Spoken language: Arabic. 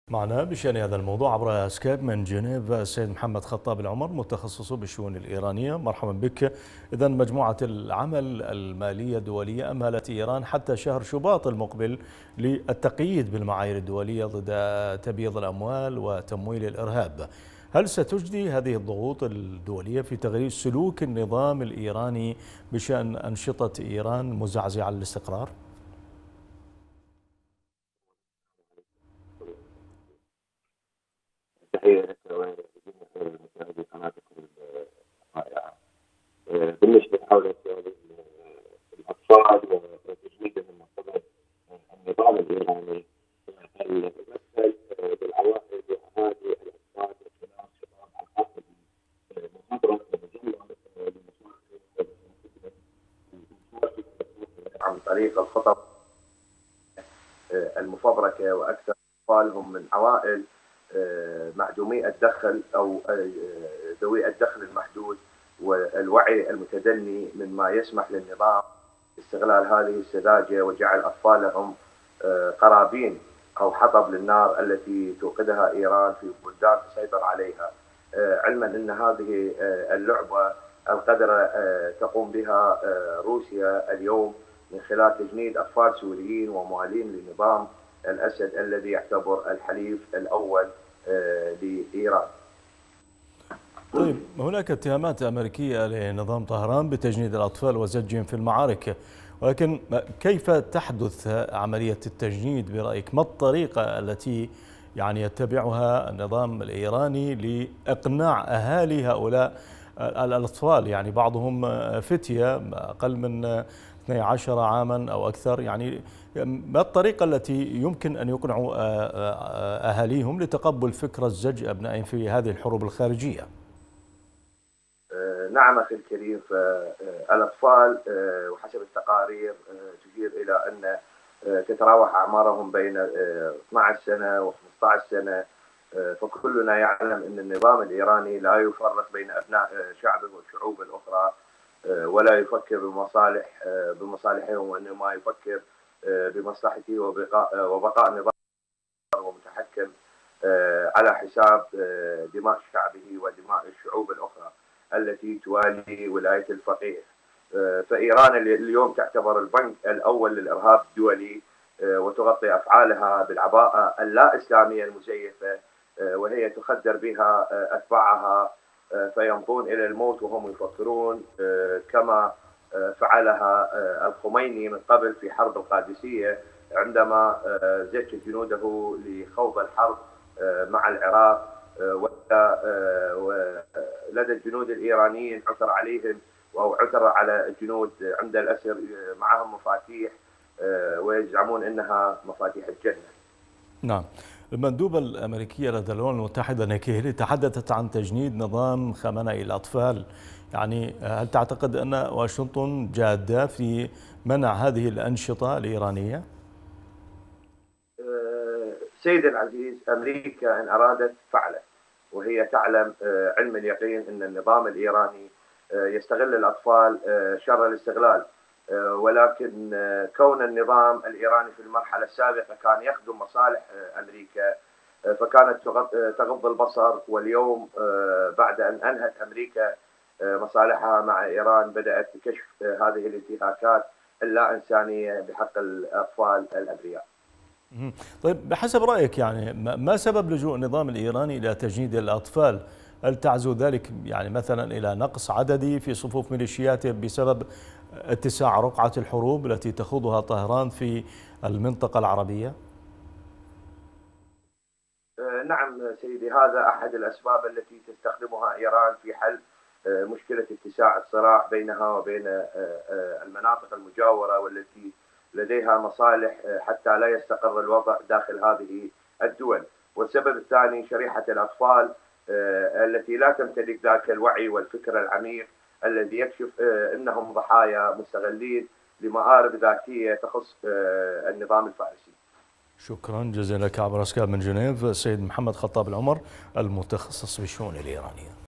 معنا بشأن هذا الموضوع عبر سكايب من جنيف السيد محمد خطاب العمر متخصص بالشؤون الإيرانية. مرحبا بك. إذن مجموعة العمل المالية الدولية أمهلت إيران حتى شهر شباط المقبل للتقييد بالمعايير الدولية ضد تبييض الأموال وتمويل الإرهاب. هل ستجدي هذه الضغوط الدولية في تغيير سلوك النظام الإيراني بشأن أنشطة إيران مزعزعة للاستقرار؟ تحية لك ولجميع مشاهدي قناتكم الرائعة. بالنسبة لحول الأطفال وتجنيدهم من قبل النظام الإيراني الممثل بالعوائد وأهالي الأطفال وخلال شباب الحاصل محاضرة ومجلة عن طريق الخطط المفبركة وأكثر أطفالهم من عوائل معدومي الدخل أو ذوي الدخل المحدود والوعي المتدني، مما يسمح للنظام استغلال هذه السذاجة وجعل أطفالهم قرابين أو حطب للنار التي توقدها إيران في بلدان تسيطر عليها، علما أن هذه اللعبة القذرة تقوم بها روسيا اليوم من خلال تجنيد أطفال سوريين وموالين لنظام الأسد الذي يعتبر الحليف الأول لإيران. طيب، هناك اتهامات أمريكية لنظام طهران بتجنيد الأطفال وزجهم في المعارك، ولكن كيف تحدث عملية التجنيد برأيك؟ ما الطريقة التي يتبعها النظام الإيراني لإقناع أهالي هؤلاء الأطفال؟ بعضهم فتية أقل من 12 عاما أو أكثر. ما الطريقة التي يمكن أن يقنعوا أهاليهم لتقبل فكرة زج أبنائهم في هذه الحروب الخارجية؟ نعم أخي الكريم، فالأطفال وحسب التقارير تشير إلى أن تتراوح أعمارهم بين 12 سنة و 15 سنة، فكلنا يعلم أن النظام الإيراني لا يفرق بين أبناء شعبه والشعوب الأخرى، ولا يفكر بمصالحهم، وإنما يفكر بمصلحته وبقاء نظام ومتحكم على حساب دماء شعبه ودماء الشعوب الأخرى التي توالي ولاية الفقيه. فإيران اليوم تعتبر البنك الأول للإرهاب الدولي، وتغطي أفعالها بالعباءة اللا إسلامية المزيفة، وهي تخدر بها أتباعها فيمضون إلى الموت وهم يفكرون كما فعلها الخميني من قبل في حرب القادسية، عندما زج جنوده لخوض الحرب مع العراق، ولدى الجنود الإيرانيين عثر عليهم أو عثر على الجنود عند الأسر معهم مفاتيح ويزعمون أنها مفاتيح الجنة. نعم. المندوبة الأمريكية لدى الأمم المتحدة نيكي هيلي تحدثت عن تجنيد نظام خامنئي الأطفال. هل تعتقد أن واشنطن جادة في منع هذه الأنشطة الإيرانية؟ سيدي العزيز، أمريكا إن أرادت فعلت، وهي تعلم علم اليقين أن النظام الإيراني يستغل الأطفال شر الاستغلال، ولكن كون النظام الإيراني في المرحلة السابقة كان يخدم مصالح أمريكا فكانت تغض البصر، واليوم بعد أن أنهت أمريكا مصالحها مع إيران بدأت بكشف هذه الانتهاكات اللا إنسانية بحق الأطفال الأبرياء. طيب، بحسب رأيك ما سبب لجوء النظام الإيراني إلى تجنيد الأطفال؟ هل تعزو ذلك مثلا إلى نقص عددي في صفوف ميليشياته بسبب اتساع رقعة الحروب التي تخوضها طهران في المنطقة العربية؟ نعم سيدي، هذا أحد الأسباب التي تستخدمها إيران في حل مشكلة اتساع الصراع بينها وبين المناطق المجاورة والتي لديها مصالح حتى لا يستقر الوضع داخل هذه الدول. والسبب الثاني شريحة الأطفال التي لا تمتلك ذاك الوعي والفكر العميق الذي يكشف أنهم ضحايا مستغلين لمآرب ذاتية تخص النظام الفارسي. شكرا جزيلا لك عبر سكايب من جنيف السيد محمد خطاب العمر المتخصص بالشؤون الإيرانية.